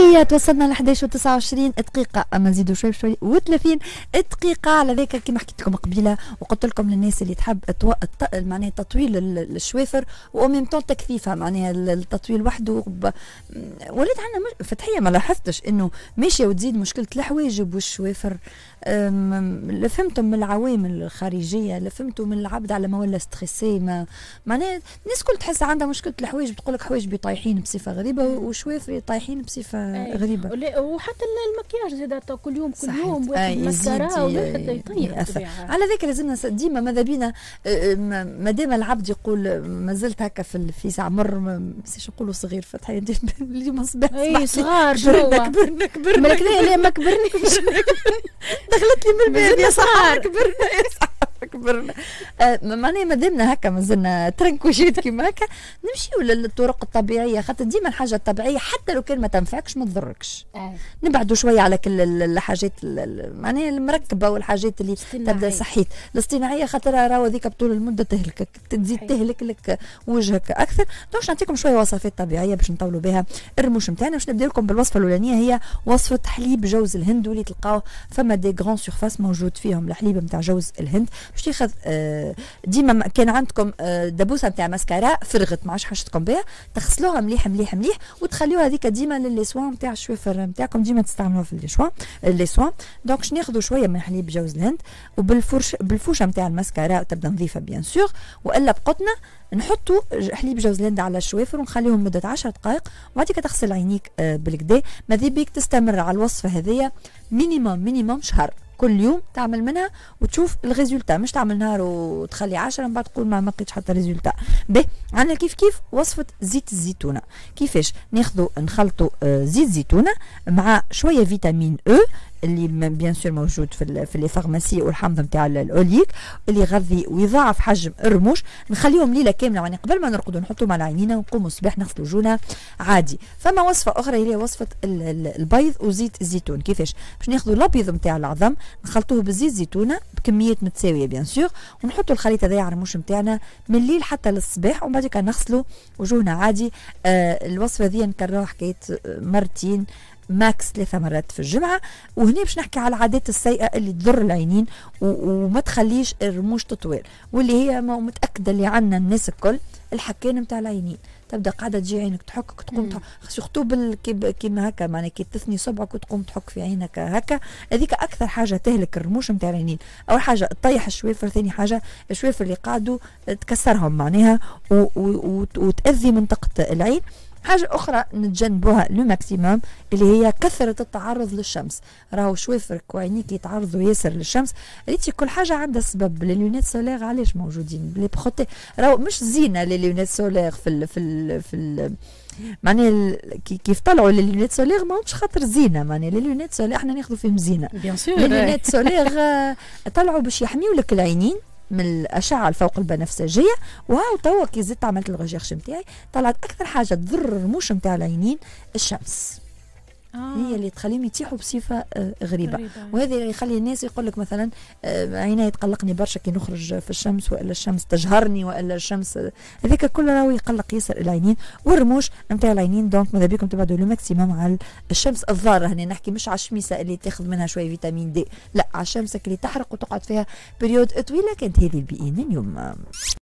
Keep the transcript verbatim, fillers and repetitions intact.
هيا توصلنا ل إحداش وتسعة وعشرين دقيقة، اما نزيدوا شوي شوي و30 دقيقة على ذاك كيما حكيت لكم قبيلة وقلت لكم للناس اللي تحب التو... الت... معناها تطويل الشوافر وميم طون تكثيفها، معناها التطويل وحده ب... ولات عندنا مش... فتحية ما لاحظتش انه ماشية وتزيد مشكلة الحواجب والشوافر. اللي فهمتم من العوامل الخارجية، اللي فهمتوا من العبد على ما ولا ستريسي، ما معناها الناس كل تحس عندها مشكلة الحواجب، تقول لك حواجبي طايحين بصفة غريبة وشوافري طايحين بصفة أي. غريبة. وحتى المكياج زاد كل يوم كل يوم واحد مسكرة ويطيح. على ذاك لازمنا ديما ماذا بينا ما دام العبد يقول ما زلت هكا في في ساعة مر مش نقولوا صغير فتحي اليوم صباح اي صغار كبرنا كبرنا كبرنا لا ما كبرني دخلت لي من الباب يا صح كبرنا يا صح كبرنا. آه معناها ما دامنا هكا مازلنا ترنكوشيت كيما هكا نمشيو للطرق الطبيعيه، خاطر ديما الحاجه الطبيعيه حتى لو كان ما تنفعكش ما تضركش. آه. نبعدوا شويه على كل الحاجات معناها المركبه والحاجات اللي تبدا صحيت. الاصطناعيه خاطر راهو هذيك بطول المده تهلكك، تزيد تهلك لك وجهك اكثر. دونك نعطيكم شويه وصفات طبيعيه باش نطولوا بها الرموش نتاعنا. باش نبدا لكم بالوصفه الاولانيه، هي وصفه حليب جوز الهند، واللي تلقاوه فما دي غران سيرفاس موجود فيهم الحليب نتاع جوز الهند. باش تاخذ ديما كان عندكم دبوسه نتاع ماسكارا فرغت ما عادش حاجتكم بها، تغسلوها مليح مليح مليح وتخليوها هذيك ديما للي سوان نتاع الشوافر نتاعكم، ديما تستعملوها في اللي اللي سوان. دونك باش ناخذوا شويه من حليب جوز الهند وبالفرش بالفوشه نتاع الماسكارا تبدا نظيفه بيان سور، والا بقطنا نحطوا حليب جوز الهند على الشوافر ونخليهم مده عشر دقائق، وبعد كده تغسل عينيك بالكدا. ماذا بيك تستمر على الوصفه هذيا مينيموم مينيموم شهر، كل يوم تعمل منها وتشوف الريزولتا، مش تعمل نهار وتخلي عشرة من بعد تقول ما لقيتش حتى ريزولتا. به عندنا كيف كيف وصفه زيت الزيتونه. كيفاش ناخذوا نخلطوا زيت زيتونه مع شويه فيتامين او اللي بيان سور موجود في في لي فارماسي والحامض نتاع الاوليك اللي يغذي ويضاعف حجم الرموش. نخليهم ليله كامله يعني قبل ما نرقدوا نحطوهم على عينينا ونقوموا الصباح نغسلوا وجونا عادي. فما وصفه اخرى هي وصفه البيض وزيت الزيتون. كيفاش؟ باش ناخذوا الابيض نتاع العظم نخلطوه بزيت زيتونه بكميات متساويه بيان سور، ونحطوا الخليط هذايا على الرموش نتاعنا من الليل حتى للصباح، ومن بعد كده نغسلوا وجوهنا عادي. آه الوصفه ذي نكرروها حكايه مرتين ماكس ثلاثة مرات في الجمعة. وهنا باش نحكي على العادات السيئة اللي تضر العينين وما تخليش الرموش تطويل، واللي هي ما متأكدة اللي عنا الناس الكل الحكان نتاع العينين. تبدا قاعده تجي عينك تحك تقوم تحك سورتو كيما هكا معناها كي تثني صبعك وتقوم تحك في عينك هكا، هذيك اكثر حاجه تهلك الرموش نتاع العينين. اول حاجه تطيح الشوافر، ثاني حاجه الشوافر اللي قاعدوا تكسرهم معناها وتاذي منطقه العين. حاجة أخرى نتجنبوها لو ماكسيموم اللي هي كثرة التعرض للشمس. راهو شوافرك وعينيك يتعرضوا ياسر للشمس، ريتي كل حاجة عندها سبب. لي لونيت سولير علاش موجودين؟ بلي بخوتي راهو مش زينة لي لونيت سولير في ال في ال في ال معناها كيف طلعوا لي لونيت سولير ماهمش خاطر زينة، معناها لي لونيت سولير احنا ناخذوا فيهم زينة. بيان سور لي لونيت سولير طلعوا باش يحميوا لك العينين من الاشعه الفوق البنفسجيه. وهاو توا كي زدت عملت الريشيرش نتاعي طلعت اكثر حاجه تضر الرموش نتاع العينين الشمس. آه. هي اللي تخليهم يتيحوا بصفه آه غريبه. غريبة. وهذا اللي يخلي الناس يقول لك مثلا آه عيني تقلقني برشا كي نخرج في الشمس، والا الشمس تجهرني، والا الشمس آه هذاك كله راهو يقلق ياسر العينين والرموش نتاع العينين. دونك ماذا بكم تبعدوا لو ماكسيموم على الشمس الضاره. هنا نحكي مش على الشميسه اللي تاخذ منها شويه فيتامين دي، لا على الشمس اللي تحرق وتقعد فيها بريود طويله. كانت هذه البي ان اليوم.